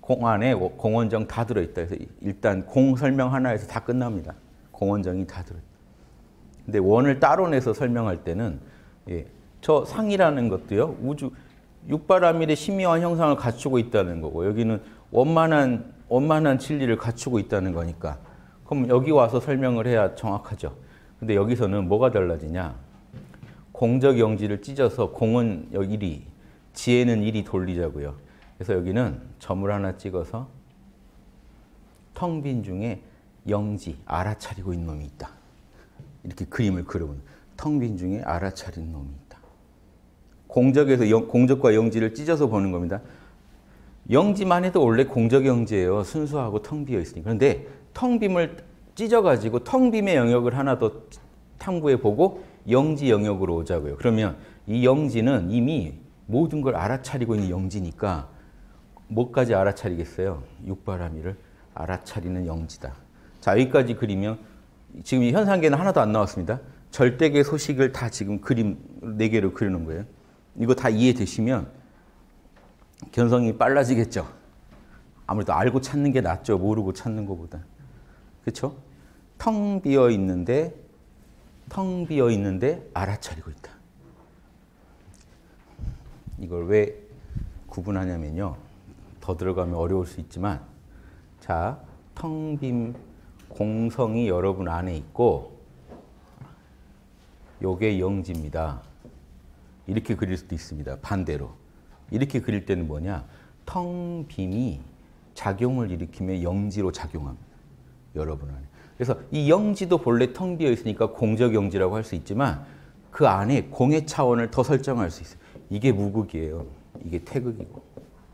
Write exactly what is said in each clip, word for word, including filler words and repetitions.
공 안에 공원정 다 들어있다. 그래서 일단 공 설명 하나에서 다 끝납니다. 공원정이 다 들어있다. 근데 원을 따로 내서 설명할 때는 예, 저 상이라는 것도요. 우주 육바라밀의 신묘한 형상을 갖추고 있다는 거고 여기는 원만한 원만한 진리를 갖추고 있다는 거니까 그럼 여기 와서 설명을 해야 정확하죠. 근데 여기서는 뭐가 달라지냐? 공적 영지를 찢어서 공은 일이, 지혜는 일이 돌리자고요. 그래서 여기는 점을 하나 찍어서 텅 빈 중에 영지, 알아차리고 있는 놈이 있다. 이렇게 그림을 그려보는 텅 빈 중에 알아차린 놈이 있다. 공적에서 영, 공적과 영지를 찢어서 보는 겁니다. 영지만 해도 원래 공적 영지예요. 순수하고 텅 비어 있으니까. 그런데 텅 빔을 찢어가지고 텅 빔의 영역을 하나 더 탐구해보고 영지 영역으로 오자고요. 그러면 이 영지는 이미 모든 걸 알아차리고 있는 영지니까 뭐까지 알아차리겠어요? 육바라밀을 알아차리는 영지다. 자, 여기까지 그리면 지금 이 현상계는 하나도 안 나왔습니다. 절대계 소식을 다 지금 그림 네 개로 그리는 거예요. 이거 다 이해되시면 견성이 빨라지겠죠. 아무래도 알고 찾는 게 낫죠. 모르고 찾는 것보다. 그렇죠? 텅 비어 있는데 텅 비어 있는데 알아차리고 있다. 이걸 왜 구분하냐면요. 더 들어가면 어려울 수 있지만 자, 텅 빈 공성이 여러분 안에 있고 요게 영지입니다. 이렇게 그릴 수도 있습니다. 반대로. 이렇게 그릴 때는 뭐냐? 텅 빔이 작용을 일으키며 영지로 작용합니다. 여러분 안에. 그래서 이 영지도 본래 텅 비어 있으니까 공적 영지라고 할 수 있지만 그 안에 공의 차원을 더 설정할 수 있어요. 이게 무극이에요. 이게 태극이고.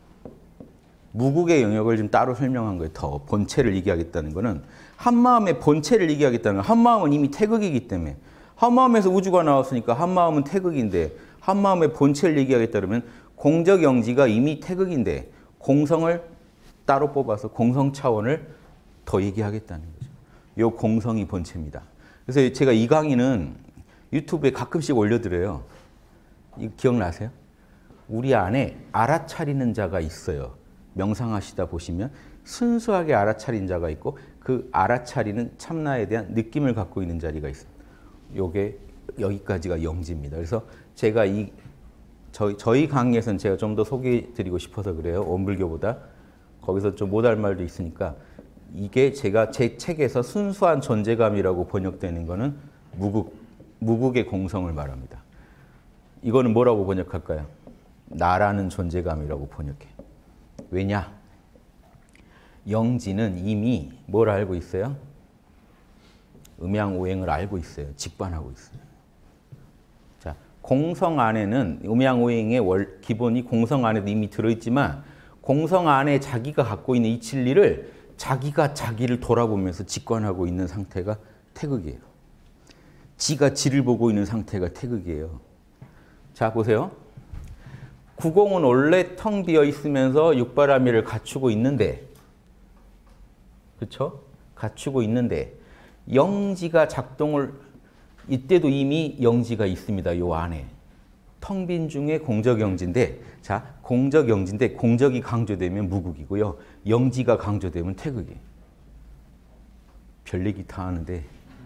무극의 영역을 좀 따로 설명한 거예요. 더 본체를 얘기하겠다는 거는 한마음의 본체를 얘기하겠다는 건 한마음은 이미 태극이기 때문에 한마음에서 우주가 나왔으니까 한마음은 태극인데 한마음의 본체를 얘기하겠다 그러면 공적 영지가 이미 태극인데 공성을 따로 뽑아서 공성 차원을 더 얘기하겠다는 거죠. 요 공성이 본체입니다. 그래서 제가 이 강의는 유튜브에 가끔씩 올려드려요. 이거 기억나세요? 우리 안에 알아차리는 자가 있어요. 명상하시다 보시면 순수하게 알아차린 자가 있고 그 알아차리는 참나에 대한 느낌을 갖고 있는 자리가 있습니다. 요게 여기까지가 영지입니다. 그래서 제가 이 저희, 저희 강의에서는 제가 좀 더 소개해드리고 싶어서 그래요. 원불교보다. 거기서 좀 못할 말도 있으니까 이게 제가 제 책에서 순수한 존재감이라고 번역되는 거는 무국, 무국의 공성을 말합니다. 이거는 뭐라고 번역할까요? 나라는 존재감이라고 번역해. 왜냐? 영지는 이미 뭘 알고 있어요? 음양오행을 알고 있어요. 직관하고 있어요. 자, 공성 안에는 음양오행의 월, 기본이 공성 안에도 이미 들어있지만 공성 안에 자기가 갖고 있는 이 진리를 자기가 자기를 돌아보면서 직관하고 있는 상태가 태극이에요. 지가 지를 보고 있는 상태가 태극이에요. 자, 보세요. 구공은 원래 텅 비어 있으면서 육바라밀을 갖추고 있는데, 그렇죠? 갖추고 있는데 영지가 작동을 이때도 이미 영지가 있습니다. 요 안에 텅 빈 중에 공적 영지인데, 자, 공적 영지인데 공적이 강조되면 무국이고요. 영지가 강조되면 태극이에요. 별 얘기 다 하는데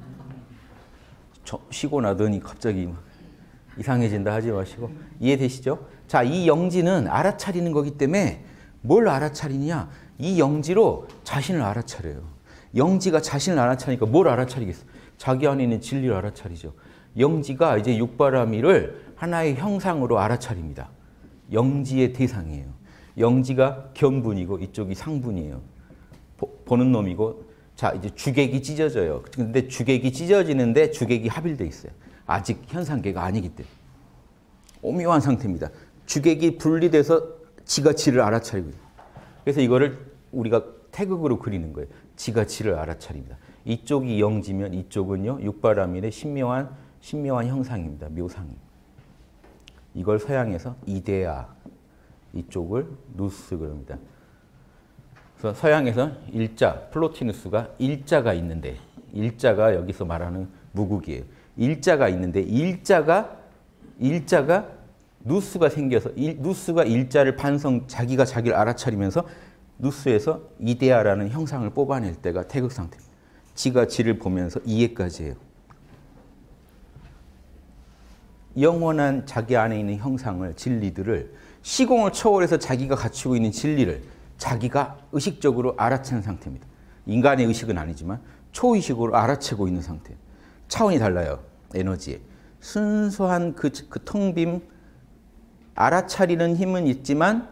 저, 쉬고 나더니 갑자기 막 이상해진다 하지 마시고 이해되시죠? 자, 이 영지는 알아차리는 거기 때문에 뭘 알아차리냐? 이 영지로 자신을 알아차려요. 영지가 자신을 알아차리니까 뭘 알아차리겠어? 자기 안에 있는 진리를 알아차리죠. 영지가 이제 육바라밀을 하나의 형상으로 알아차립니다. 영지의 대상이에요. 영지가 견분이고 이쪽이 상분이에요. 보, 보는 놈이고, 자, 이제 주객이 찢어져요. 근데 주객이 찢어지는데 주객이 합일돼 있어요. 아직 현상계가 아니기 때문에. 오묘한 상태입니다. 주객이 분리돼서 지가 지를 알아차리고 있어요. 그래서 이거를 우리가 태극으로 그리는 거예요. 지가 지를 알아차립니다. 이쪽이 영지면 이쪽은요, 육바라밀의 신묘한, 신묘한 형상입니다. 묘상. 이걸 서양에서 이데아, 이쪽을 누스 그럽니다. 그래서 서양에서 일자, 플로티누스가 일자가 있는데, 일자가 여기서 말하는 무국이에요. 일자가 있는데, 일자가, 일자가 누스가 생겨서, 일, 누스가 일자를 반성, 자기가 자기를 알아차리면서 누수에서 이데아라는 형상을 뽑아낼 때가 태극 상태입니다. 지가 지를 보면서 이해까지 해요. 영원한 자기 안에 있는 형상을, 진리들을 시공을 초월해서 자기가 갖추고 있는 진리를 자기가 의식적으로 알아채는 상태입니다. 인간의 의식은 아니지만 초의식으로 알아채고 있는 상태. 차원이 달라요. 에너지에. 순수한 그, 그 텅 빔, 알아차리는 힘은 있지만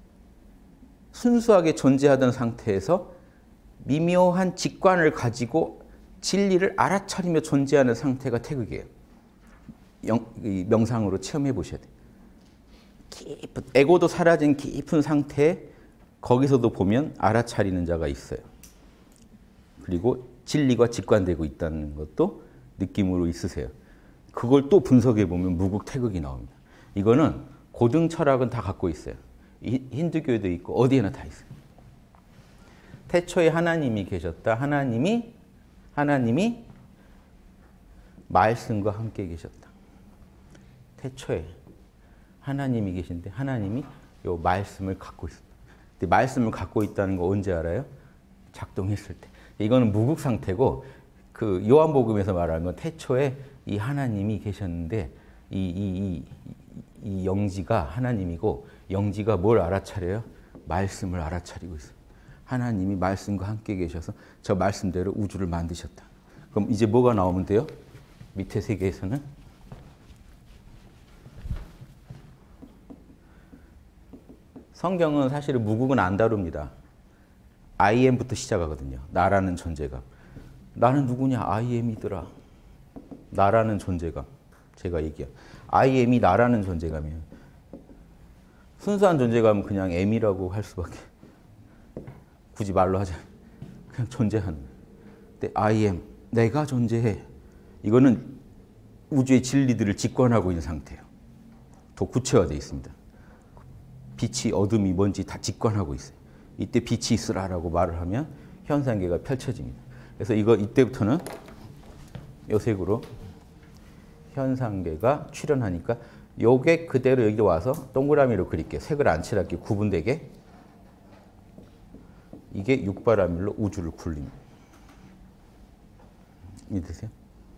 순수하게 존재하던 상태에서 미묘한 직관을 가지고 진리를 알아차리며 존재하는 상태가 태극이에요. 영, 명상으로 체험해 보셔야 돼요. 깊은, 에고도 사라진 깊은 상태에 거기서도 보면 알아차리는 자가 있어요. 그리고 진리가 직관되고 있다는 것도 느낌으로 있으세요. 그걸 또 분석해 보면 무국 태극이 나옵니다. 이거는 고등 철학은 다 갖고 있어요. 힌두교에도 있고 어디에나 다 있어요. 태초에 하나님이 계셨다. 하나님이 하나님이 말씀과 함께 계셨다. 태초에 하나님이 계신데 하나님이 요 말씀을 갖고 있습니다. 근데 말씀을 갖고 있다는 거 언제 알아요? 작동했을 때. 이거는 무국 상태고 그 요한복음에서 말하는 건 태초에 이 하나님이 계셨는데 이, 이, 이, 이 영지가 하나님이고 영지가 뭘 알아차려요? 말씀을 알아차리고 있어요. 하나님이 말씀과 함께 계셔서 저 말씀대로 우주를 만드셨다. 그럼 이제 뭐가 나오면 돼요? 밑에 세계에서는 성경은 사실은 무국은 안 다룹니다. I am부터 시작하거든요. 나라는 존재감. 나는 누구냐? I am이더라. 나라는 존재감. 제가 얘기한 I am이 나라는 존재감이에요. 순수한 존재감은 그냥 M이라고 할 수밖에. 굳이 말로 하자. 그냥 존재하는. 근데 I am, 내가 존재해. 이거는 우주의 진리들을 직관하고 있는 상태예요. 더 구체화되어 있습니다. 빛이 어둠이 뭔지 다 직관하고 있어요. 이때 빛이 있으라라고 말을 하면 현상계가 펼쳐집니다. 그래서 이거 이때부터는 요 색으로 현상계가 출현하니까 요게 그대로 여기 와서 동그라미로 그릴게요. 색을 안 칠할게요. 구분되게. 이게 육바라밀로 우주를 굴립니다. 이해되세요?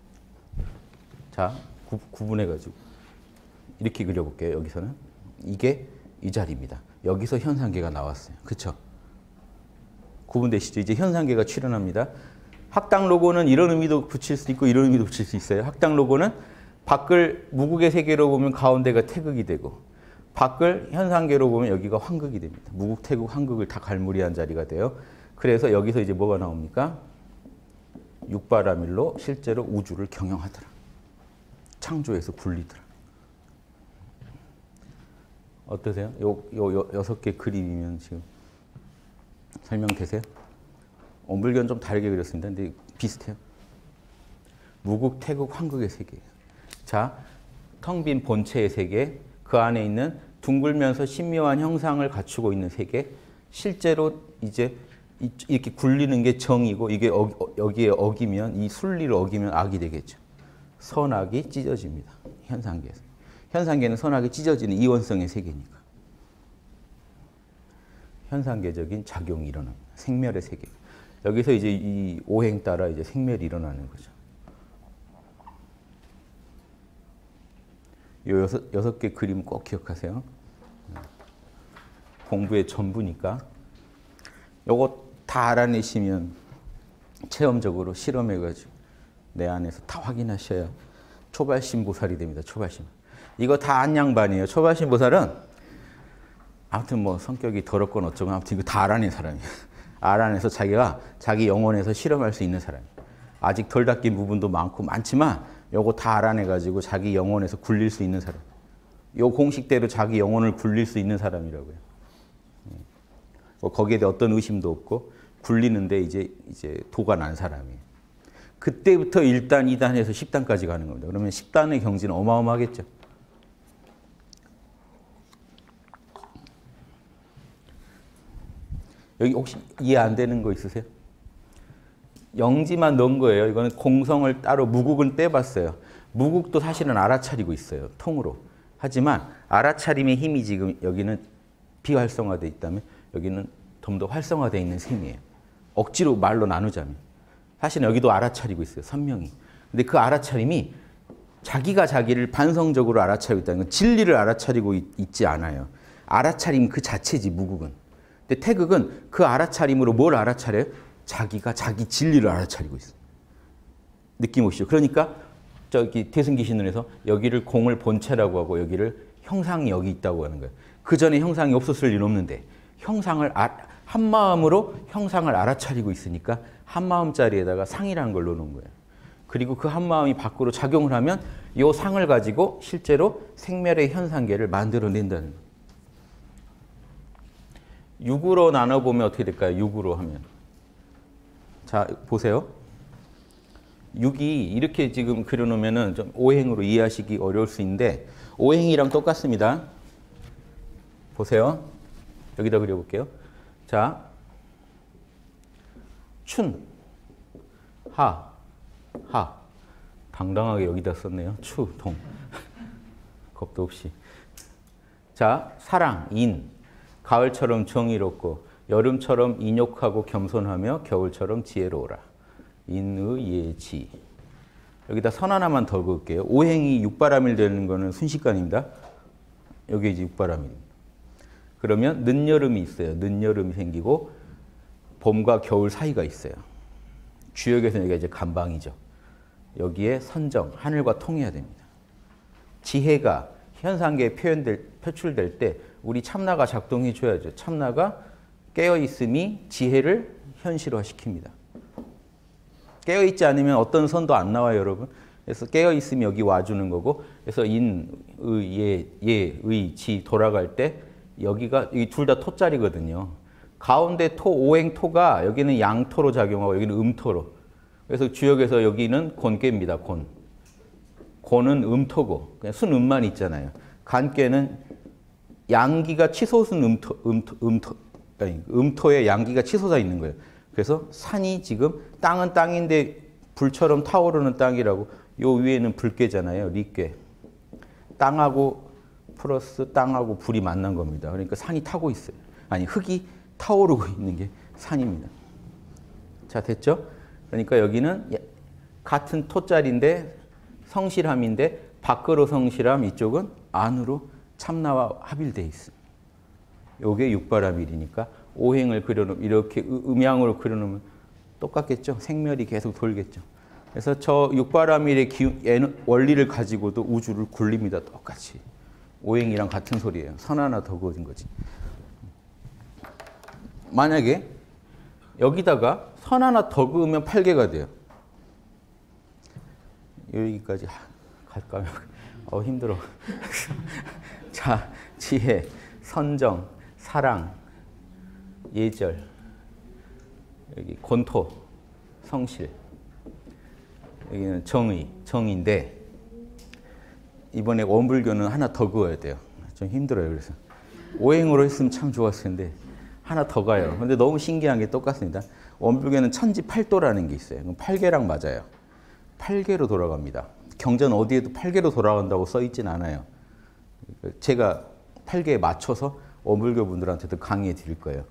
자, 구, 구분해가지고 이렇게 그려볼게요. 여기서는 이게 이 자리입니다. 여기서 현상계가 나왔어요. 그렇죠? 구분되시죠? 이제 현상계가 출현합니다. 학당 로고는 이런 의미도 붙일 수 있고 이런 의미도 붙일 수 있어요. 학당 로고는 밖을 무국의 세계로 보면 가운데가 태극이 되고 밖을 현상계로 보면 여기가 환극이 됩니다. 무국, 태국, 환극을 다 갈무리한 자리가 돼요. 그래서 여기서 이제 뭐가 나옵니까? 육바라밀로 실제로 우주를 경영하더라. 창조해서 굴리더라. 어떠세요? 요, 요, 요 여섯 개 그림이면 지금 설명되세요? 엄불견 좀 다르게 그렸습니다. 근데 비슷해요. 무국, 태국, 환극의 세계예요. 자, 텅 빈 본체의 세계, 그 안에 있는 둥글면서 신묘한 형상을 갖추고 있는 세계, 실제로 이제 이렇게 굴리는 게 정이고 이게 어, 여기에 어기면, 이 순리를 어기면 악이 되겠죠. 선악이 찢어집니다. 현상계에서. 현상계는 선악이 찢어지는 이원성의 세계니까. 현상계적인 작용이 일어납니다. 생멸의 세계. 여기서 이제 이 오행 따라 이제 생멸이 일어나는 거죠. 요 여섯, 여섯 개 그림 꼭 기억하세요. 공부의 전부니까. 요거 다 알아내시면 체험적으로 실험해가지고 내 안에서 다 확인하셔야 초발심 보살이 됩니다. 초발심. 이거 다 안양반이에요. 초발심 보살은 아무튼 뭐 성격이 더럽건 어쩌건 아무튼 이거 다 알아낸 사람이에요. 알아내서 자기가 자기 영혼에서 실험할 수 있는 사람이에요. 아직 덜 닦인 부분도 많고 많지만 요거 다 알아내가지고 자기 영혼에서 굴릴 수 있는 사람. 요 공식대로 자기 영혼을 굴릴 수 있는 사람이라고요. 거기에 대해 어떤 의심도 없고 굴리는데 이제 이제 도가 난 사람이에요. 그때부터 일 단, 이 단에서 십 단까지 가는 겁니다. 그러면 십 단의 경지는 어마어마하겠죠. 여기 혹시 이해 안 되는 거 있으세요? 영지만 넣은 거예요. 이거는 공성을 따로 무국은 떼봤어요. 무국도 사실은 알아차리고 있어요. 통으로. 하지만 알아차림의 힘이 지금 여기는 비활성화되어 있다면 여기는 좀 더 활성화되어 있는 셈이에요. 억지로 말로 나누자면. 사실은 여기도 알아차리고 있어요. 선명히. 근데 그 알아차림이 자기가 자기를 반성적으로 알아차리고 있다는 건 진리를 알아차리고 있, 있지 않아요. 알아차림 그 자체지, 무국은. 근데 태극은 그 알아차림으로 뭘 알아차려요? 자기가 자기 진리를 알아차리고 있어요. 느낌 오시죠? 그러니까 저기 태승기신론에서 여기를 공을 본체라고 하고 여기를 형상이 여기 있다고 하는 거예요. 그 전에 형상이 없었을 리는 없는데 형상을 아, 한 마음으로 형상을 알아차리고 있으니까 한 마음짜리에다가 상이라는 걸 넣는 거예요. 그리고 그 한 마음이 밖으로 작용을 하면 이 상을 가지고 실제로 생멸의 현상계를 만들어낸다는 거예요. 육으로 나눠보면 어떻게 될까요? 육으로 하면. 자, 보세요. 육이 이렇게 지금 그려놓으면 좀 오행으로 이해하시기 어려울 수 있는데 오행이랑 똑같습니다. 보세요. 여기다 그려볼게요. 자, 춘, 하, 하. 당당하게 여기다 썼네요. 추, 동. 겁도 없이. 자, 사랑, 인. 가을처럼 정의롭고 여름처럼 인욕하고 겸손하며 겨울처럼 지혜로워라. 인의예지. 여기다 선 하나만 더 그을게요. 오행이 육바람일 되는 거는 순식간입니다. 여기 이제 육바람입니다. 그러면 늦여름이 있어요. 늦여름이 생기고 봄과 겨울 사이가 있어요. 주역에서는 여기가 이제 간방이죠. 여기에 선정, 하늘과 통해야 됩니다. 지혜가 현상계에 표현될, 표출될 때 우리 참나가 작동해 줘야죠. 참나가 깨어있음이 지혜를 현실화시킵니다. 깨어있지 않으면 어떤 선도 안 나와요, 여러분. 그래서 깨어있음이 여기 와주는 거고, 그래서 인, 의, 예, 예, 의, 지 돌아갈 때 여기가 이 둘 다 토자리거든요. 가운데 토, 오행 토가 여기는 양토로 작용하고 여기는 음토로. 그래서 주역에서 여기는 곤괴입니다. 곤. 곤은 음토고 그냥 순음만 있잖아요. 간괴는 양기가 치솟은 음토, 음토, 음토, 아니, 음토에 양기가 치솟아 있는 거예요. 그래서 산이 지금 땅은 땅인데 불처럼 타오르는 땅이라고 요 위에는 불괴잖아요. 리괴. 땅하고 플러스 땅하고 불이 만난 겁니다. 그러니까 산이 타고 있어요. 아니 흙이 타오르고 있는 게 산입니다. 자, 됐죠? 그러니까 여기는 같은 토자리인데 성실함인데 밖으로 성실함, 이쪽은 안으로 참나와 합일되어 있습니다. 요게 육바라밀이니까 오행을 그려놓으면 이렇게 음양으로 그려놓으면 똑같겠죠? 생멸이 계속 돌겠죠. 그래서 저 육바라밀의 기운, 원리를 가지고도 우주를 굴립니다. 똑같이. 오행이랑 같은 소리예요. 선 하나 더 그어진 거지. 만약에 여기다가 선 하나 더 그으면 팔 개가 돼요. 여기까지 갈까요? 어, 힘들어. 자, 지혜, 선정, 사랑, 예절, 여기 곤토, 성실, 여기는 정의, 정의인데 이번에 원불교는 하나 더 그어야 돼요. 좀 힘들어요. 그래서 오행으로 했으면 참 좋았을 텐데 하나 더 가요. 근데 너무 신기한 게 똑같습니다. 원불교는 천지팔도라는 게 있어요. 그럼 팔 개랑 맞아요. 팔 개로 돌아갑니다. 경전 어디에도 팔 개로 돌아간다고 써 있진 않아요. 제가 팔 개에 맞춰서 원불교 분들한테도 강의해 드릴 거예요.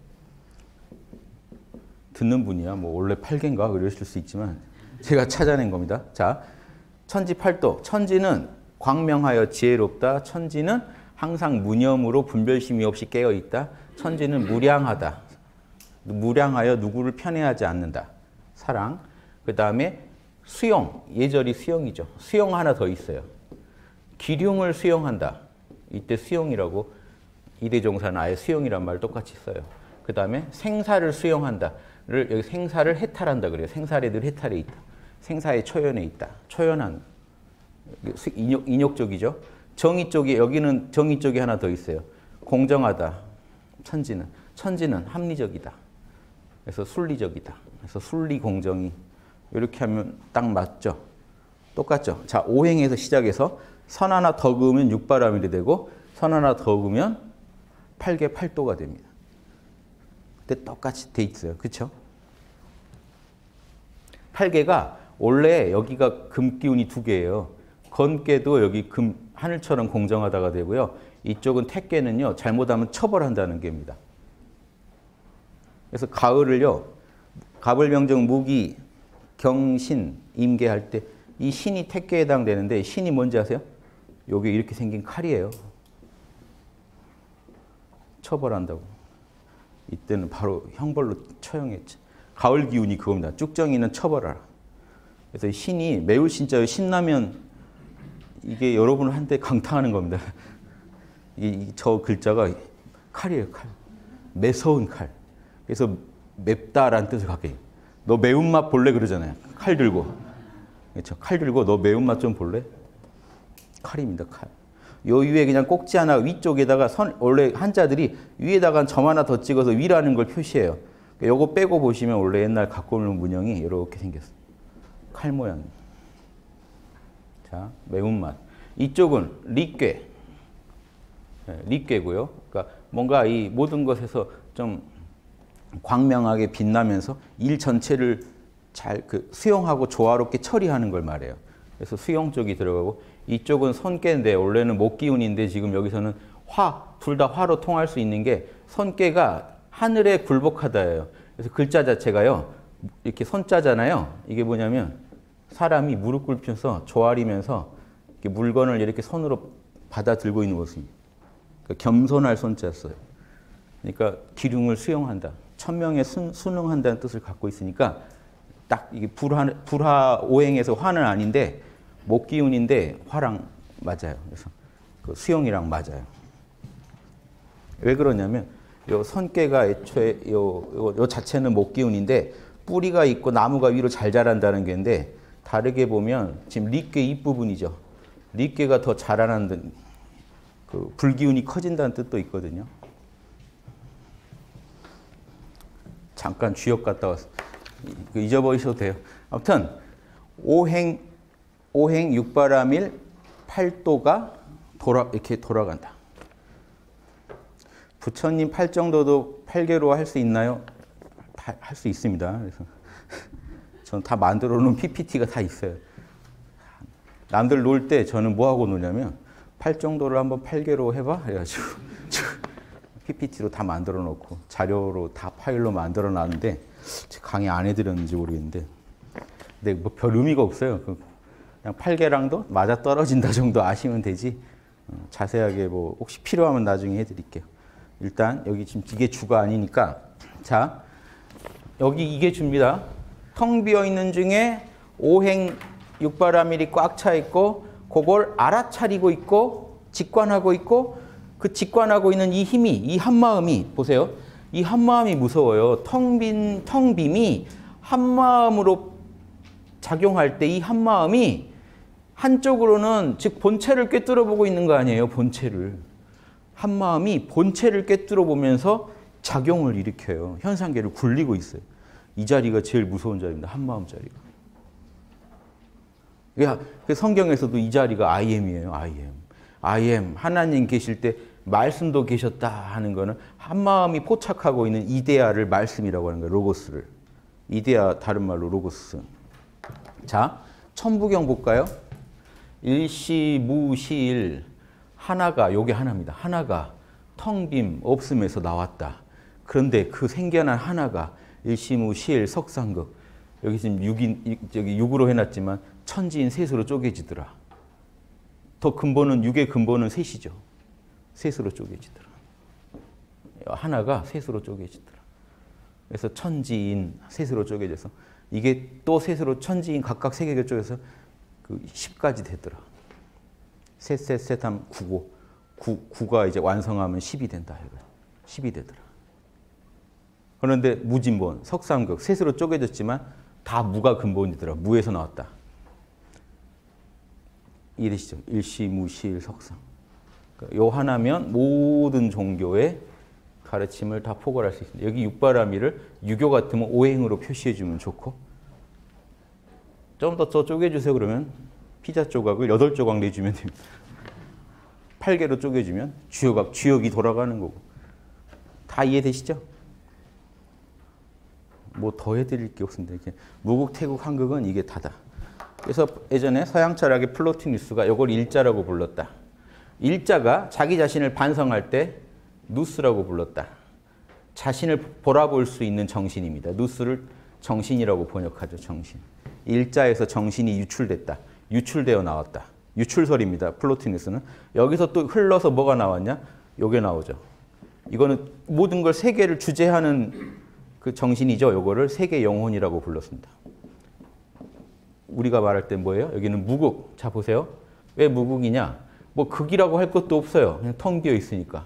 듣는 분이야 뭐 원래 팔 개인가 그러실 수 있지만 제가 찾아낸 겁니다. 자, 천지팔도. 천지는 광명하여 지혜롭다. 천지는 항상 무념으로 분별심이 없이 깨어있다. 천지는 무량하다. 무량하여 누구를 편애하지 않는다. 사랑. 그 다음에 수용. 예절이 수용이죠. 수용 하나 더 있어요. 기륭을 수용한다. 이때 수용이라고 이대종사는 아예 수용이란 말 똑같이 써요. 그 다음에 생사를 수용한다를 여기 생사를 해탈한다 그래요. 생사에 늘 해탈에 있다. 생사의 초연에 있다. 초연한. 인욕, 인욕적이죠. 정의 쪽이 여기는 정의 쪽이 하나 더 있어요. 공정하다. 천지는. 천지는 합리적이다. 그래서 순리적이다. 그래서 순리 공정이 이렇게 하면 딱 맞죠. 똑같죠. 자, 오행에서 시작해서 선 하나 더 그으면 육바라밀이 되고 선 하나 더 그으면 팔개 팔도가 됩니다. 근데 똑같이 돼 있어요. 그렇죠? 팔개가 원래 여기가 금 기운이 두 개예요. 건개도 여기 금 하늘처럼 공정하다가 되고요. 이쪽은 택개는요. 잘못하면 처벌한다는 개입니다. 그래서 가을을요. 갑을명정 무기 경신 임계할 때 이 신이 택계에 해당되는데 신이 뭔지 아세요? 요게 이렇게 생긴 칼이에요. 처벌한다고. 이때는 바로 형벌로 처형했지. 가을 기운이 그겁니다. 쭉정이는 처벌하라. 그래서 신이 매울 신자의 신라면 이게 여러분을 한때 강타하는 겁니다. 이 저 글자가 칼이에요, 칼. 매서운 칼. 그래서 맵다라는 뜻을 갖게 해요. 너 매운맛 볼래 그러잖아요. 칼 들고. 그렇죠. 칼 들고 너 매운맛 좀 볼래? 칼입니다, 칼. 요 위에 그냥 꼭지 하나 위쪽에다가 선, 원래 한자들이 위에다가 점 하나 더 찍어서 위라는 걸 표시해요. 요거 빼고 보시면 원래 옛날 갖고 오는 문형이 이렇게 생겼어요. 칼 모양. 자, 매운맛. 이쪽은 리꾀. 네, 리꾀고요. 그러니까 뭔가 이 모든 것에서 좀 광명하게 빛나면서 일 전체를 잘 그 수용하고 조화롭게 처리하는 걸 말해요. 그래서 수용 쪽이 들어가고 이쪽은 손깨인데 원래는 목기운인데 지금 여기서는 화, 둘 다 화로 통할 수 있는 게 손깨가 하늘에 굴복하다예요. 그래서 글자 자체가요. 이렇게 손자잖아요. 이게 뭐냐면 사람이 무릎 꿇면서 조아리면서 이렇게 물건을 이렇게 손으로 받아 들고 있는 모습입니다. 그러니까 겸손할 손자 써요. 그러니까 기륭을 수용한다. 천명에 순, 순응한다는 뜻을 갖고 있으니까 딱 이게 불화, 불화 오행에서 화는 아닌데 목기운인데 화랑 맞아요. 그래서 그 수용이랑 맞아요. 왜 그러냐면 요 손깨가 애초에 요, 요, 요 자체는 목기운인데 뿌리가 있고 나무가 위로 잘 자란다는 게인데 다르게 보면 지금 리꾀 윗부분이죠. 리꾀가 더 자라는 그 불기운이 커진다는 뜻도 있거든요. 잠깐 주역 갔다 왔어. 잊어버리셔도 돼요. 아무튼 오행 오행 육바람일 팔도가 돌아 이렇게 돌아간다. 부처님 팔정도도 팔계로 할 수 있나요? 할 수 있습니다. 그래서 저는 다 만들어 놓은 피피티가 다 있어요. 남들 놀 때 저는 뭐 하고 노냐면 팔정도를 한번 팔계로 해봐 해가지고 피피티로 다 만들어 놓고 자료로 다 파일로 만들어 놨는데 강의 안 해드렸는지 모르겠는데 근데 뭐 별 의미가 없어요. 그냥 팔계랑도 맞아 떨어진다 정도 아시면 되지 자세하게 뭐 혹시 필요하면 나중에 해드릴게요. 일단 여기 지금 이게 주가 아니니까 자 여기 이게 주입니다. 텅 비어 있는 중에 오행 육바라밀이 꽉 차 있고 그걸 알아차리고 있고 직관하고 있고 그 직관하고 있는 이 힘이 이 한마음이 보세요. 이 한마음이 무서워요. 텅 빈 텅 빔이 한마음으로 작용할 때 이 한마음이 한쪽으로는 즉 본체를 꿰뚫어 보고 있는 거 아니에요. 본체를. 한마음이 본체를 꿰뚫어 보면서 작용을 일으켜요. 현상계를 굴리고 있어요. 이 자리가 제일 무서운 자리입니다. 한마음 자리가. 그 성경에서도 이 자리가 I am이에요. I am. I am. 하나님 계실 때 말씀도 계셨다 하는 거는 한마음이 포착하고 있는 이데아를 말씀이라고 하는 거예요. 로고스를. 이데아 다른 말로 로고스. 자, 천부경 볼까요? 일시무시일 하나가 요게 하나입니다. 하나가 텅빔 없음에서 나왔다. 그런데 그 생겨난 하나가 일시무시일 석상극 여기 지금 육인 저기 육으로 해놨지만 천지인 셋으로 쪼개지더라. 더 근본은 육의 근본은 셋이죠. 셋으로 쪼개지더라. 하나가 셋으로 쪼개지더라. 그래서 천지인 셋으로 쪼개져서 이게 또 셋으로 천지인 각각 세 개가 쪼개서 그 십까지 되더라. 셋, 셋, 셋 하면 구고 구, 구가 이제 완성하면 십이 된다. 십이 되더라. 그런데 무진본, 석삼극, 셋으로 쪼개졌지만 다 무가 근본이더라. 무에서 나왔다. 이해되시죠? 일시무시일 석상. 요 하나면 모든 종교의 가르침을 다 포괄할 수 있습니다. 여기 육바라밀을 유교 같으면 오행으로 표시해주면 좋고 좀 더 더 쪼개주세요 그러면 피자 조각을 여덟 조각 내주면 됩니다. 팔 개로 쪼개주면 주역, 주역이 돌아가는 거고. 다 이해되시죠? 뭐 더 해드릴 게 없습니다. 이렇게 무국, 태국, 한국은 이게 다다. 그래서 예전에 서양 철학의 플로티누스가 이걸 일자라고 불렀다. 일자가 자기 자신을 반성할 때 누스라고 불렀다. 자신을 바라볼 수 있는 정신입니다. 누스를 정신이라고 번역하죠. 정신. 일자에서 정신이 유출됐다. 유출되어 나왔다. 유출설입니다. 플로티누스는. 여기서 또 흘러서 뭐가 나왔냐? 요게 나오죠. 이거는 모든 걸 세계를 주재하는 그 정신이죠. 요거를 세계 영혼이라고 불렀습니다. 우리가 말할 때 뭐예요? 여기는 무국. 자 보세요. 왜 무국이냐? 뭐 극이라고 할 것도 없어요. 그냥 텅 비어 있으니까.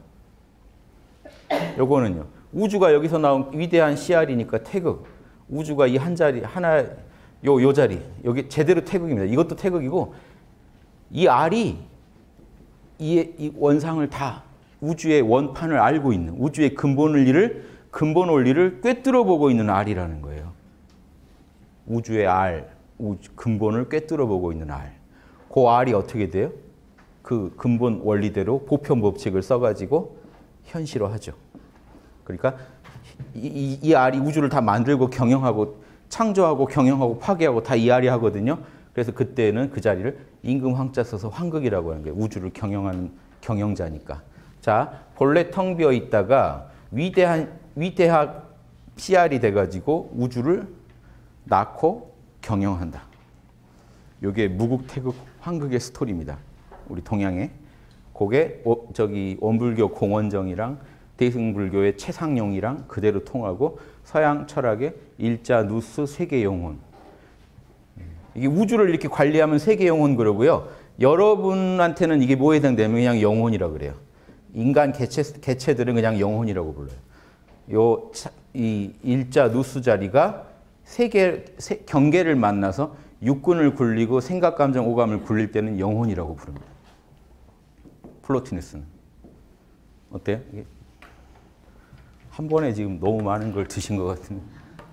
요거는요. 우주가 여기서 나온 위대한 씨알이니까 태극. 우주가 이 한 자리 하나 요 요 자리 여기 제대로 태극입니다. 이것도 태극이고 이 알이 이, 이 원상을 다 우주의 원판을 알고 있는 우주의 근본 원리를 근본 원리를 꿰뚫어 보고 있는 알이라는 거예요. 우주의 알, 우주, 근본을 꿰뚫어 보고 있는 알. 그 알이 어떻게 돼요? 그 근본 원리대로 보편 법칙을 써가지고 현실화하죠. 그러니까 이, 이, 이 알이 우주를 다 만들고 경영하고 창조하고 경영하고 파괴하고 다 이 알이 하거든요. 그래서 그때는 그 자리를 임금 황자 써서 황극이라고 하는 거예요. 우주를 경영하는 경영자니까. 자, 본래 텅 비어 있다가 위대한 위대한 씨알이 돼가지고 우주를 낳고 경영한다. 이게 무국태극 황극의 스토리입니다. 우리 동양에. 그게 저기 원불교 공원정이랑 대승불교의 최상용이랑 그대로 통하고 서양 철학의 일자 누스 세계 영혼. 이게 우주를 이렇게 관리하면 세계 영혼 그러고요. 여러분한테는 이게 뭐에 해당되면 그냥 영혼이라고 그래요. 인간 개체, 개체들은 그냥 영혼이라고 불러요. 요, 이 일자 누스 자리가 세계, 세, 경계를 만나서 육군을 굴리고 생각, 감정, 오감을 굴릴 때는 영혼이라고 부릅니다. 플로티누스는. 어때요? 이게 한 번에 지금 너무 많은 걸 드신 것 같은데.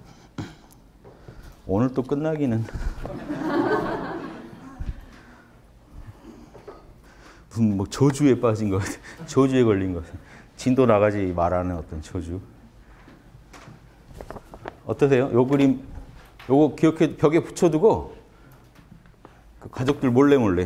오늘 또 끝나기는. 무슨 뭐 저주에 빠진 것 같아. 저주에 걸린 것 같아. 진도 나가지 말하는 어떤 저주. 어떠세요? 요 그림, 요거 기억해, 벽에 붙여두고, 그 가족들 몰래 몰래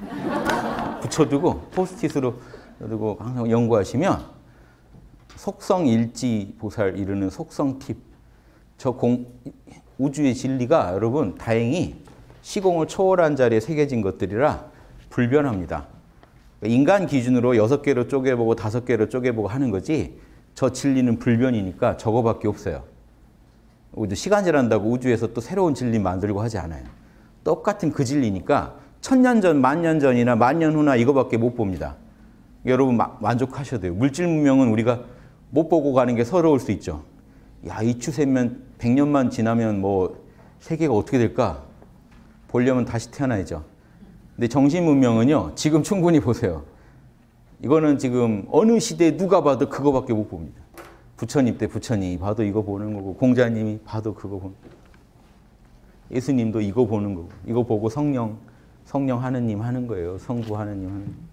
붙여두고, 포스트잇으로 두고 항상 연구하시면, 속성 일지 보살 이르는 속성 팁. 저 공, 우주의 진리가 여러분 다행히 시공을 초월한 자리에 새겨진 것들이라 불변합니다. 인간 기준으로 여섯 개로 쪼개보고 다섯 개로 쪼개보고 하는 거지 저 진리는 불변이니까 저거밖에 없어요. 시간 지난다고 우주에서 또 새로운 진리 만들고 하지 않아요. 똑같은 그 진리니까 천년 전, 만년 전이나 만년 후나 이거밖에 못 봅니다. 여러분 마, 만족하셔야 돼요. 물질 문명은 우리가 못 보고 가는 게 서러울 수 있죠. 야, 이 추세면 백 년만 지나면 뭐 세계가 어떻게 될까? 보려면 다시 태어나야죠. 근데 정신 문명은요. 지금 충분히 보세요. 이거는 지금 어느 시대에 누가 봐도 그거밖에 못 봅니다. 부처님 때 부처님이 봐도 이거 보는 거고 공자님이 봐도 그거 보는 거고 예수님도 이거 보는 거고 이거 보고 성령, 성령 하느님 하는 거예요. 성부 하느님 하는 거예요.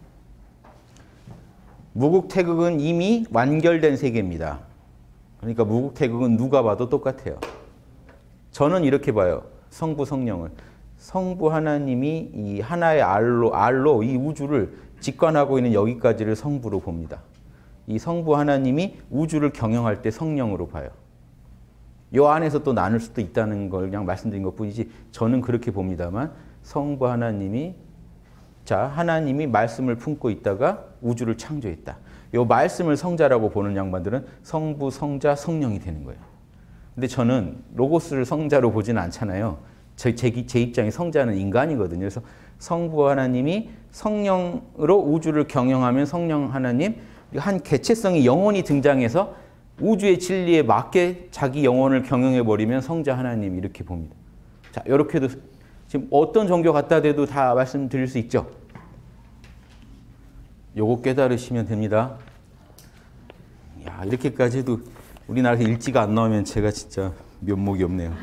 무국태극은 이미 완결된 세계입니다. 그러니까 무국태극은 누가 봐도 똑같아요. 저는 이렇게 봐요. 성부 성령을. 성부 하나님이 이 하나의 알로, 알로 이 우주를 직관하고 있는 여기까지를 성부로 봅니다. 이 성부 하나님이 우주를 경영할 때 성령으로 봐요. 이 안에서 또 나눌 수도 있다는 걸 그냥 말씀드린 것 뿐이지 저는 그렇게 봅니다만 성부 하나님이 자 하나님이 말씀을 품고 있다가 우주를 창조했다. 이 말씀을 성자라고 보는 양반들은 성부, 성자, 성령이 되는 거예요. 근데 저는 로고스를 성자로 보지는 않잖아요. 제, 제, 제 입장에 성자는 인간이거든요. 그래서 성부 하나님이 성령으로 우주를 경영하면 성령 하나님 한 개체성이 영혼이 등장해서 우주의 진리에 맞게 자기 영혼을 경영해버리면 성자 하나님 이렇게 봅니다. 자, 이렇게도 지금 어떤 종교 갖다 대도 다 말씀드릴 수 있죠. 요거 깨달으시면 됩니다. 야, 이렇게까지 해도 우리나라에서 일지가 안 나오면 제가 진짜 면목이 없네요.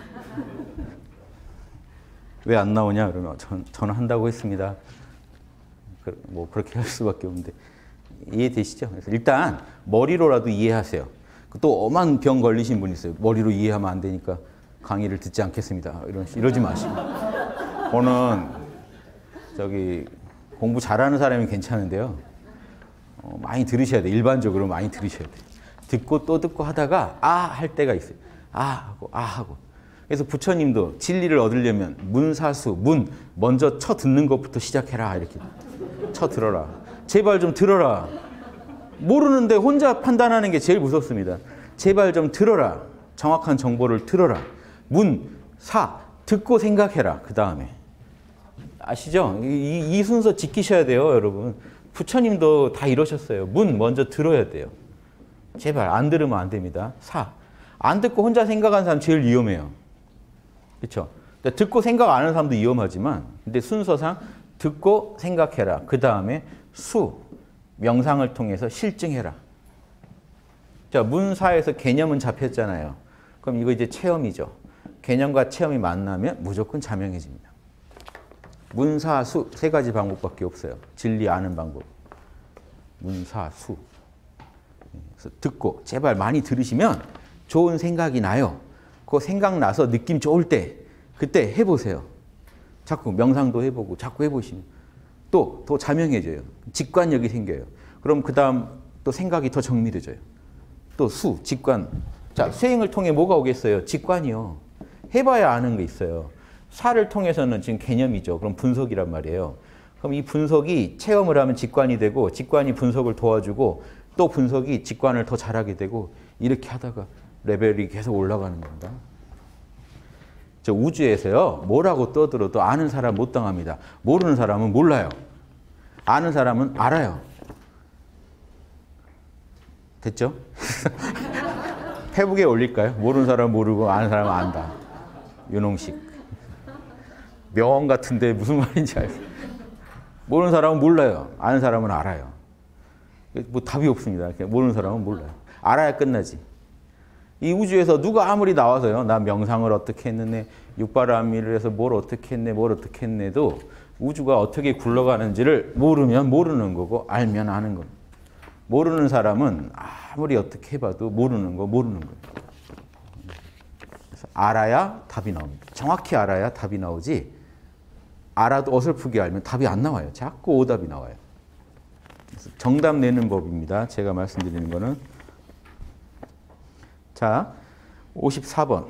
왜 안 나오냐 그러면 전, 저는 한다고 했습니다. 그, 뭐 그렇게 할 수밖에 없는데 이해되시죠? 그래서 일단 머리로라도 이해하세요. 또 엄한 병 걸리신 분 있어요. 머리로 이해하면 안 되니까 강의를 듣지 않겠습니다. 이런, 이러지 마시고. 저는 저기 공부 잘하는 사람이 괜찮은데요. 어, 많이 들으셔야 돼요. 일반적으로 많이 들으셔야 돼요. 듣고 또 듣고 하다가 아 할 때가 있어요. 아 하고 아 하고. 그래서 부처님도 진리를 얻으려면 문사수, 문 먼저 쳐 듣는 것부터 시작해라 이렇게. 쳐 들어라. 제발 좀 들어라. 모르는데 혼자 판단하는 게 제일 무섭습니다. 제발 좀 들어라. 정확한 정보를 들어라. 문, 사, 듣고 생각해라. 그 다음에. 아시죠? 이, 이 순서 지키셔야 돼요, 여러분. 부처님도 다 이러셨어요. 문 먼저 들어야 돼요. 제발 안 들으면 안 됩니다. 사, 안 듣고 혼자 생각하는 사람 제일 위험해요. 그렇죠? 듣고 생각 안 하는 사람도 위험하지만 근데 순서상 듣고 생각해라. 그 다음에 수, 명상을 통해서 실증해라. 자, 문사에서 개념은 잡혔잖아요. 그럼 이거 이제 체험이죠. 개념과 체험이 만나면 무조건 자명해집니다. 문사수 세 가지 방법밖에 없어요. 진리 아는 방법. 문사수. 그래서 듣고 제발 많이 들으시면 좋은 생각이 나요. 그 생각나서 느낌 좋을 때 그때 해보세요. 자꾸 명상도 해보고 자꾸 해보시면 또 더 자명해져요. 직관력이 생겨요. 그럼 그 다음 또 생각이 더 정밀해져요. 또 수, 직관. 자, 수행을 통해 뭐가 오겠어요? 직관이요. 해봐야 아는 게 있어요. 사를 통해서는 지금 개념이죠. 그럼 분석이란 말이에요. 그럼 이 분석이 체험을 하면 직관이 되고 직관이 분석을 도와주고 또 분석이 직관을 더 잘하게 되고 이렇게 하다가 레벨이 계속 올라가는 겁니다. 저 우주에서요. 뭐라고 떠들어도 아는 사람 못 당합니다. 모르는 사람은 몰라요. 아는 사람은 알아요. 됐죠? 페북에 올릴까요? 모르는 사람은 모르고 아는 사람은 안다. 윤홍식. 명언 같은데 무슨 말인지 알죠? 모르는 사람은 몰라요. 아는 사람은 알아요. 뭐 답이 없습니다. 모르는 사람은 몰라요. 알아야 끝나지. 이 우주에서 누가 아무리 나와서요. 나 명상을 어떻게 했느네, 육바라밀을 해서 뭘 어떻게 했네, 뭘 어떻게 했네도 우주가 어떻게 굴러가는지를 모르면 모르는 거고 알면 아는 겁니다. 모르는 사람은 아무리 어떻게 해봐도 모르는 거 모르는 거예요. 그래서 알아야 답이 나옵니다. 정확히 알아야 답이 나오지 알아도 어설프게 알면 답이 안 나와요. 자꾸 오답이 나와요. 그래서 정답 내는 법입니다. 제가 말씀드리는 거는. 자, 오십사 번.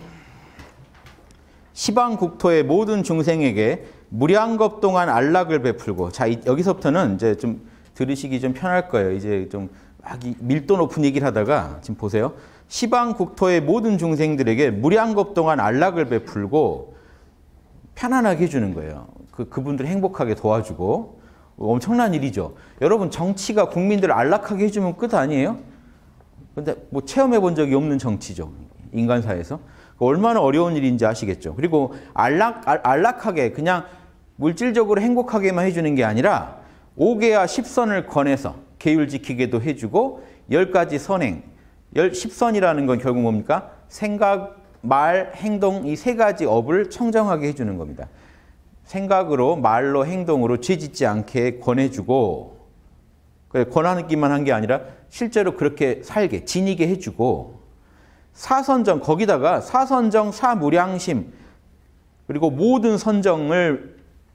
시방국토의 모든 중생에게 무량겁 동안 안락을 베풀고. 자, 이, 여기서부터는 이제 좀 들으시기 좀 편할 거예요. 이제 좀 막 밀도 높은 얘기를 하다가 지금 보세요. 시방국토의 모든 중생들에게 무량겁 동안 안락을 베풀고 편안하게 해주는 거예요. 그, 그분들 행복하게 도와주고. 엄청난 일이죠. 여러분 정치가 국민들을 안락하게 해주면 끝 아니에요? 근데 뭐 체험해 본 적이 없는 정치죠. 인간사에서. 얼마나 어려운 일인지 아시겠죠. 그리고 안락, 안락하게 그냥 물질적으로 행복하게만 해주는 게 아니라 오계와 십선을 권해서 계율 지키게도 해주고 열 가지 선행. 열, 십선이라는 건 결국 뭡니까? 생각, 말, 행동 이 세 가지 업을 청정하게 해주는 겁니다. 생각으로, 말로, 행동으로 죄 짓지 않게 권해주고 권하기만 한 게 아니라 실제로 그렇게 살게, 지니게 해주고 사선정, 거기다가 사선정, 사무량심 그리고 모든 선정을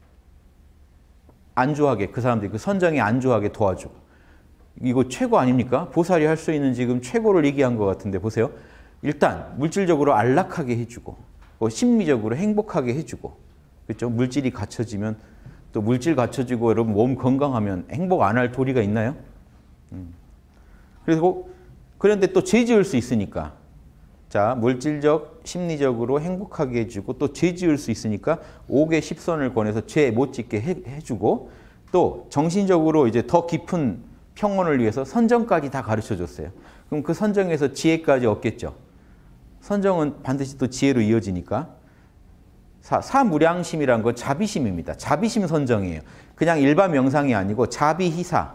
안주하게, 그 사람들이 그 선정에 안주하게 도와주고. 이거 최고 아닙니까? 보살이 할 수 있는 지금 최고를 얘기한 것 같은데 보세요. 일단 물질적으로 안락하게 해주고 심리적으로 행복하게 해주고 그렇죠? 물질이 갖춰지면 또 물질 갖춰지고 여러분 몸 건강하면 행복 안 할 도리가 있나요? 음. 그리고 그런데 또 죄 지을 수 있으니까 자 물질적, 심리적으로 행복하게 해주고 또 죄 지을 수 있으니까 오계 십선을 권해서 죄 못 짓게 해, 해주고 또 정신적으로 이제 더 깊은 평온을 위해서 선정까지 다 가르쳐줬어요. 그럼 그 선정에서 지혜까지 얻겠죠. 선정은 반드시 또 지혜로 이어지니까. 사, 사무량심이란 건 자비심입니다. 자비심 선정이에요. 그냥 일반 명상이 아니고 자비희사.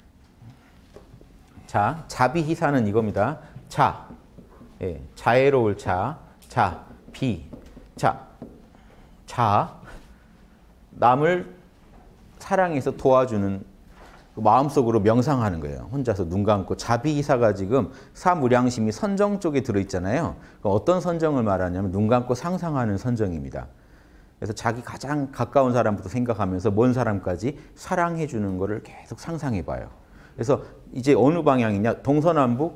자, 자비희사는 이겁니다. 자, 예, 자애로울 자, 자, 비, 자, 자, 남을 사랑해서 도와주는 마음속으로 명상하는 거예요. 혼자서 눈 감고. 자비희사가 지금 사무량심이 선정 쪽에 들어있잖아요. 어떤 선정을 말하냐면 눈 감고 상상하는 선정입니다. 그래서 자기 가장 가까운 사람부터 생각하면서 먼 사람까지 사랑해 주는 거를 계속 상상해 봐요. 그래서 이제 어느 방향이냐? 동서남북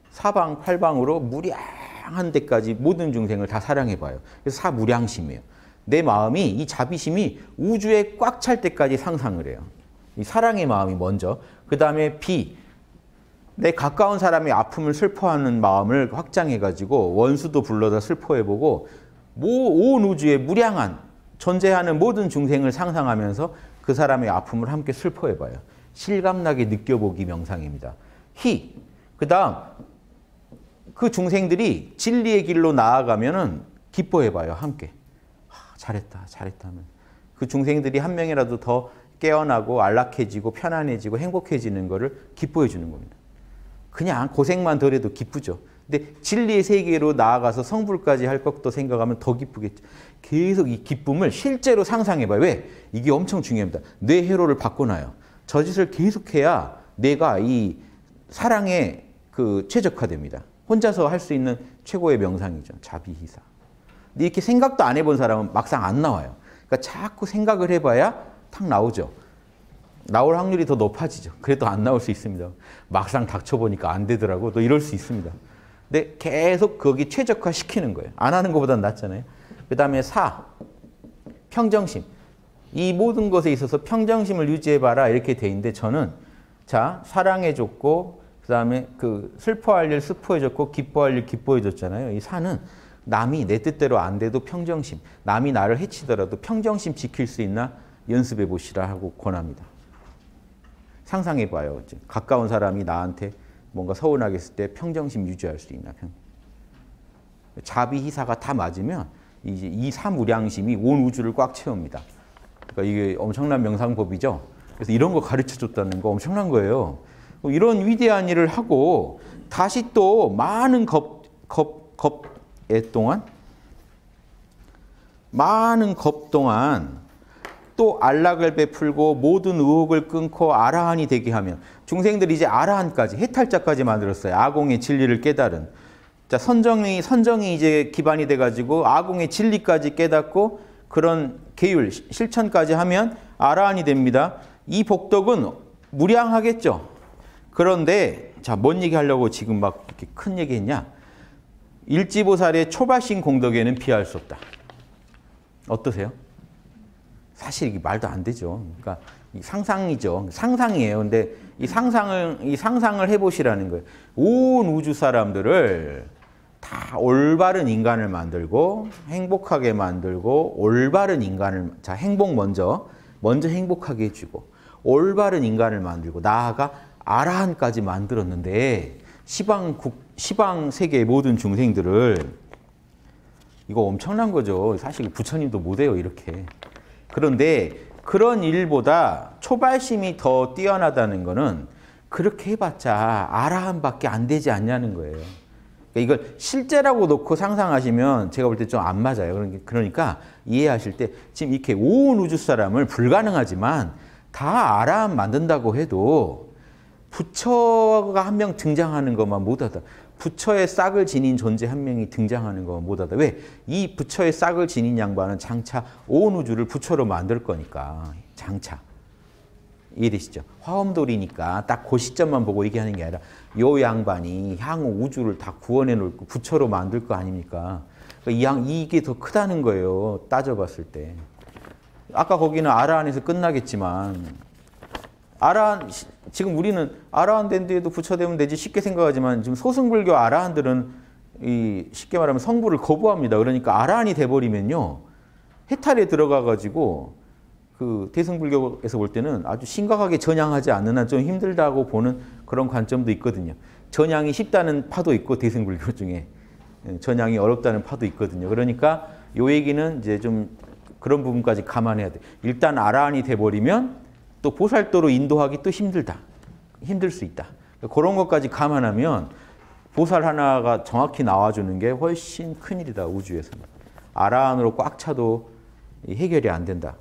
사방팔방으로 무량한 데까지 모든 중생을 다 사랑해봐요. 그래서 사무량심이에요. 내 마음이, 이 자비심이 우주에 꽉 찰 때까지 상상을 해요. 이 사랑의 마음이 먼저. 그 다음에 비, 내 가까운 사람의 아픔을 슬퍼하는 마음을 확장해가지고 원수도 불러다 슬퍼해보고 온 우주에 무량한 존재하는 모든 중생을 상상하면서 그 사람의 아픔을 함께 슬퍼해봐요. 실감나게 느껴보기 명상입니다. 희, 그 다음 그 중생들이 진리의 길로 나아가면은 기뻐해봐요. 함께. 아, 잘했다, 잘했다 하면. 그 중생들이 한 명이라도 더 깨어나고 안락해지고 편안해지고 행복해지는 것을 기뻐해 주는 겁니다. 그냥 고생만 덜 해도 기쁘죠. 근데 진리의 세계로 나아가서 성불까지 할 것도 생각하면 더 기쁘겠죠. 계속 이 기쁨을 실제로 상상해봐요. 왜? 이게 엄청 중요합니다. 뇌 회로를 바꿔놔요. 저 짓을 계속해야 내가 이 사랑에 그 최적화됩니다. 혼자서 할 수 있는 최고의 명상이죠. 자비희사. 근데 이렇게 생각도 안 해본 사람은 막상 안 나와요. 그러니까 자꾸 생각을 해봐야 탁 나오죠. 나올 확률이 더 높아지죠. 그래도 안 나올 수 있습니다. 막상 닥쳐보니까 안 되더라고. 또 이럴 수 있습니다. 근데 계속 거기 최적화 시키는 거예요. 안 하는 것보다는 낫잖아요. 그 다음에 사, 평정심. 이 모든 것에 있어서 평정심을 유지해봐라 이렇게 돼 있는데 저는 자 사랑해줬고 그 다음에 그 슬퍼할 일 슬퍼해줬고 기뻐할 일 기뻐해줬잖아요. 이 사는 남이 내 뜻대로 안 돼도 평정심, 남이 나를 해치더라도 평정심 지킬 수 있나 연습해 보시라 하고 권합니다. 상상해봐요. 가까운 사람이 나한테 뭔가 서운하게 했을 때 평정심 유지할 수 있나. 자비희사가 다 맞으면 이제 이 사무량심이 온 우주를 꽉 채웁니다. 그러니까 이게 엄청난 명상법이죠. 그래서 이런 거 가르쳐줬다는 거 엄청난 거예요. 이런 위대한 일을 하고 다시 또 많은 겁, 겁, 겁애 동안 많은 겁 동안 또 안락을 베풀고 모든 의혹을 끊고 아라한이 되게 하면 중생들이 이제 아라한까지 해탈자까지 만들었어요. 아공의 진리를 깨달은. 자, 선정이 선정이 이제 기반이 돼 가지고 아공의 진리까지 깨닫고 그런 계율 실천까지 하면 아라한이 됩니다. 이 복덕은 무량하겠죠. 그런데 자, 뭔 얘기 하려고 지금 막 이렇게 큰 얘기 했냐? 일지보살의 초발신 공덕에는 비할 수 없다. 어떠세요? 사실 이게 말도 안 되죠. 그러니까 상상이죠. 상상이에요. 근데 이 상상을 이 상상을 해보시라는 거예요. 온 우주 사람들을 다 올바른 인간을 만들고 행복하게 만들고 올바른 인간을 자 행복 먼저 먼저 행복하게 해주고 올바른 인간을 만들고 나아가 아라한까지 만들었는데 시방국 시방 세계의 모든 중생들을 이거 엄청난 거죠. 사실 부처님도 못해요 이렇게. 그런데 그런 일보다 초발심이 더 뛰어나다는 거는 그렇게 해봤자 아라한밖에 안 되지 않냐는 거예요. 그러니까 이걸 실제라고 놓고 상상하시면 제가 볼 때 좀 안 맞아요. 그러니까 이해하실 때 지금 이렇게 온 우주 사람을 불가능하지만 다 아라한 만든다고 해도 부처가 한 명 등장하는 것만 못하다. 부처의 싹을 지닌 존재 한 명이 등장하는 거 못하다. 왜? 이 부처의 싹을 지닌 양반은 장차 온 우주를 부처로 만들 거니까. 장차. 이해되시죠? 화엄돌이니까 딱 그 시점만 보고 얘기하는 게 아니라 요 양반이 향후 우주를 다 구원해 놓고 부처로 만들 거 아닙니까? 그러니까 이 양, 이게 더 크다는 거예요. 따져봤을 때. 아까 거기는 아라한에서 끝나겠지만 아라한, 지금 우리는 아라한 된 뒤에도 부처 되면 되지 쉽게 생각하지만 지금 소승불교 아라한들은 이 쉽게 말하면 성부를 거부합니다. 그러니까 아라한이 돼버리면요. 해탈에 들어가가지고 그 대승불교에서 볼 때는 아주 심각하게 전향하지 않는 한 좀 힘들다고 보는 그런 관점도 있거든요. 전향이 쉽다는 파도 있고 대승불교 중에 전향이 어렵다는 파도 있거든요. 그러니까 요 얘기는 이제 좀 그런 부분까지 감안해야 돼. 일단 아라한이 돼버리면 또 보살도로 인도하기 또 힘들다. 힘들 수 있다. 그런 것까지 감안하면 보살 하나가 정확히 나와주는 게 훨씬 큰일이다. 우주에서는. 아라한으로 꽉 차도 해결이 안 된다.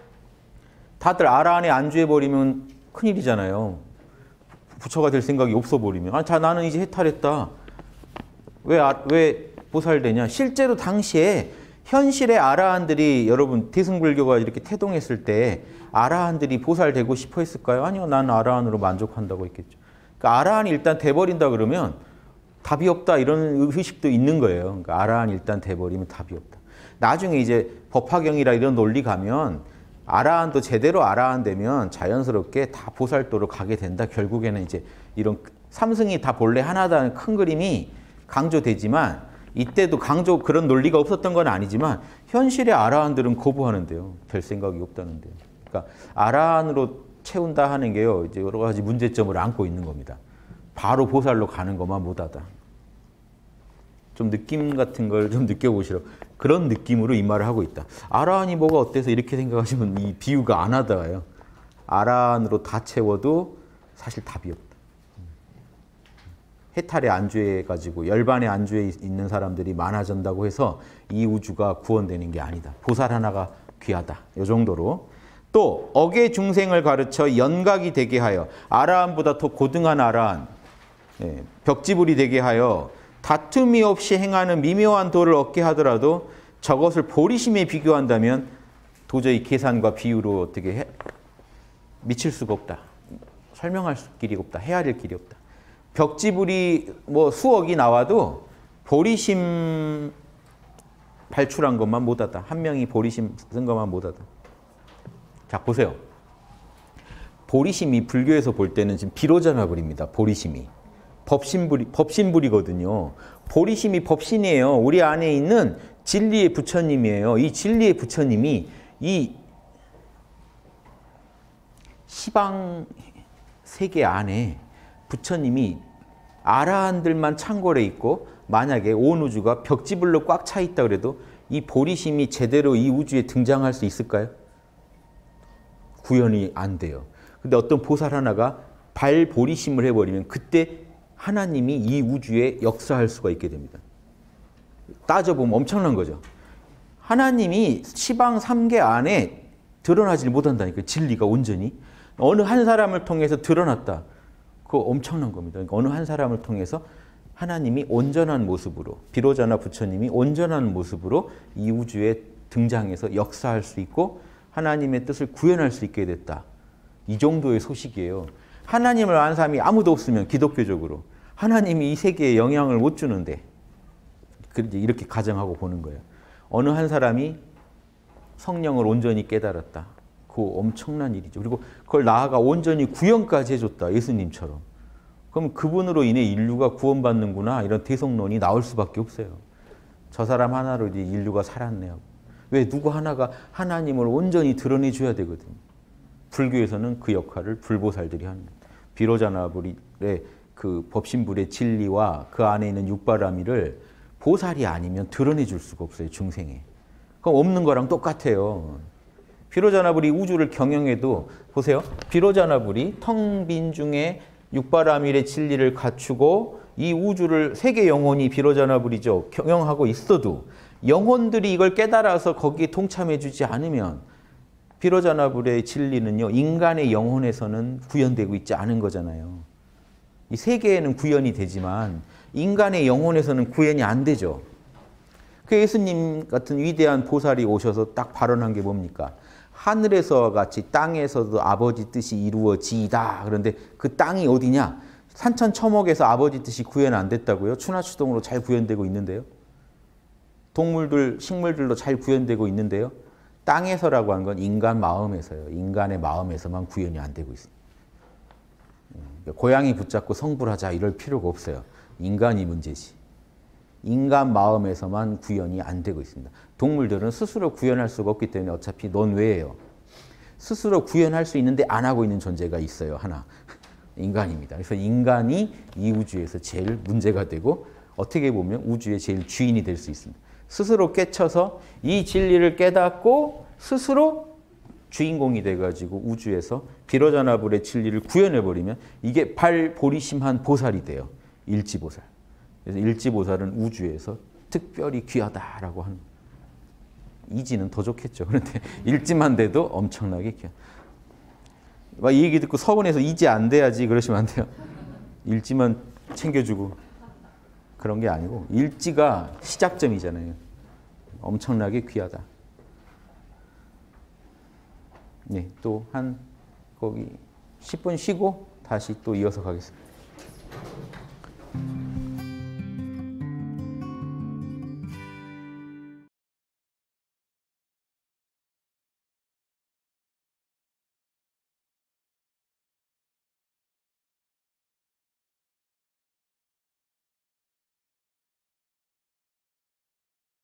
다들 아라한에 안주해버리면 큰일이잖아요. 부처가 될 생각이 없어버리면. 아, 자, 나는 이제 해탈했다. 왜, 아, 왜 보살되냐? 실제로 당시에 현실의 아라한들이 여러분 대승불교가 이렇게 태동했을 때 아라한들이 보살되고 싶어 했을까요? 아니요. 나는 아라한으로 만족한다고 했겠죠. 그러니까 아라한이 일단 돼버린다 그러면 답이 없다 이런 의식도 있는 거예요. 그러니까 아라한 일단 돼버리면 답이 없다. 나중에 이제 법화경이라 이런 논리 가면 아라한도 제대로 아라한 되면 자연스럽게 다 보살도로 가게 된다. 결국에는 이제 이런 삼승이 다 본래 하나다는 큰 그림이 강조되지만 이때도 강조 그런 논리가 없었던 건 아니지만 현실의 아라한들은 거부하는데요. 될 생각이 없다는데요. 그러니까 아라한으로 채운다 하는 게요. 이제 여러 가지 문제점을 안고 있는 겁니다. 바로 보살로 가는 것만 못하다. 좀 느낌 같은 걸 좀 느껴보시라고. 그런 느낌으로 이 말을 하고 있다. 아라한이 뭐가 어때서 이렇게 생각하시면 이 비유가 안 하다가요. 아라한으로 다 채워도 사실 답이 없다. 해탈에 안주해가지고 열반에 안주해 있는 사람들이 많아진다고 해서 이 우주가 구원되는 게 아니다. 보살 하나가 귀하다. 이 정도로. 또 억의 중생을 가르쳐 연각이 되게 하여 아라한보다 더 고등한 아라한, 예, 벽지불이 되게 하여 다툼이 없이 행하는 미묘한 도를 얻게 하더라도 저것을 보리심에 비교한다면 도저히 계산과 비유로 어떻게 해, 미칠 수가 없다. 설명할 길이 없다. 헤아릴 길이 없다. 벽지불이 뭐 수억이 나와도 보리심 발출한 것만 못하다. 한 명이 보리심 쓴 것만 못하다. 자, 보세요. 보리심이 불교에서 볼 때는 지금 비로자나불입니다. 보리심이. 법신불이, 법신불이거든요. 보리심이 법신이에요. 우리 안에 있는 진리의 부처님이에요. 이 진리의 부처님이 이 시방 세계 안에 부처님이 아라한들만 창궐해 있고 만약에 온 우주가 벽지불로 꽉 차 있다 그래도 이 보리심이 제대로 이 우주에 등장할 수 있을까요? 구현이 안 돼요. 근데 어떤 보살 하나가 발보리심을 해버리면 그때 하나님이 이 우주에 역사할 수가 있게 됩니다. 따져보면 엄청난 거죠. 하나님이 시방 삼계 안에 드러나지 못한다니까요. 진리가 온전히. 어느 한 사람을 통해서 드러났다. 그거 엄청난 겁니다. 그러니까 어느 한 사람을 통해서 하나님이 온전한 모습으로, 비로자나 부처님이 온전한 모습으로 이 우주에 등장해서 역사할 수 있고 하나님의 뜻을 구현할 수 있게 됐다. 이 정도의 소식이에요. 하나님을 아는 사람이 아무도 없으면 기독교적으로 하나님이 이 세계에 영향을 못 주는데 이렇게 가정하고 보는 거예요. 어느 한 사람이 성령을 온전히 깨달았다. 그거 엄청난 일이죠. 그리고 그걸 나아가 온전히 구현까지 해줬다. 예수님처럼. 그럼 그분으로 인해 인류가 구원받는구나 이런 대성론이 나올 수밖에 없어요. 저 사람 하나로 이제 인류가 살았네요. 왜? 누구 하나가 하나님을 온전히 드러내줘야 되거든요. 불교에서는 그 역할을 불보살들이 합니다. 비로자나불의 그 법신불의 진리와 그 안에 있는 육바라밀을 보살이 아니면 드러내줄 수가 없어요. 중생에. 그럼 없는 거랑 똑같아요. 비로자나불이 우주를 경영해도 보세요. 비로자나불이 텅 빈 중에 육바라밀의 진리를 갖추고 이 우주를 세계 영혼이 비로자나불이죠. 경영하고 있어도 영혼들이 이걸 깨달아서 거기에 동참해주지 않으면 비로자나불의 진리는요. 인간의 영혼에서는 구현되고 있지 않은 거잖아요. 이 세계에는 구현이 되지만 인간의 영혼에서는 구현이 안 되죠. 그 예수님 같은 위대한 보살이 오셔서 딱 발언한 게 뭡니까? 하늘에서 같이 땅에서도 아버지 뜻이 이루어지이다. 그런데 그 땅이 어디냐? 산천초목에서 아버지 뜻이 구현 안 됐다고요? 추나추동으로 잘 구현되고 있는데요. 동물들, 식물들도 잘 구현되고 있는데요. 땅에서라고 하는 건 인간 마음에서요. 인간의 마음에서만 구현이 안 되고 있습니다. 고양이 붙잡고 성불하자 이럴 필요가 없어요. 인간이 문제지. 인간 마음에서만 구현이 안 되고 있습니다. 동물들은 스스로 구현할 수가 없기 때문에 어차피 논외예요. 스스로 구현할 수 있는데 안 하고 있는 존재가 있어요. 하나. 인간입니다. 그래서 인간이 이 우주에서 제일 문제가 되고 어떻게 보면 우주의 제일 주인이 될 수 있습니다. 스스로 깨쳐서 이 진리를 깨닫고 스스로 주인공이 돼가지고 우주에서 비로자나불의 진리를 구현해버리면 이게 발보리심한 보살이 돼요. 일지보살. 그래서 일지보살은 우주에서 특별히 귀하다라고 하는. 이지는 더 좋겠죠. 그런데 일지만 돼도 엄청나게 귀하다. 막 이 얘기 듣고 서운해서 이지 안 돼야지 그러시면 안 돼요. 일지만 챙겨주고 그런 게 아니고 일지가 시작점이잖아요. 엄청나게 귀하다. 네, 또 한 거기 십 분 쉬고 다시 또 이어서 가겠습니다.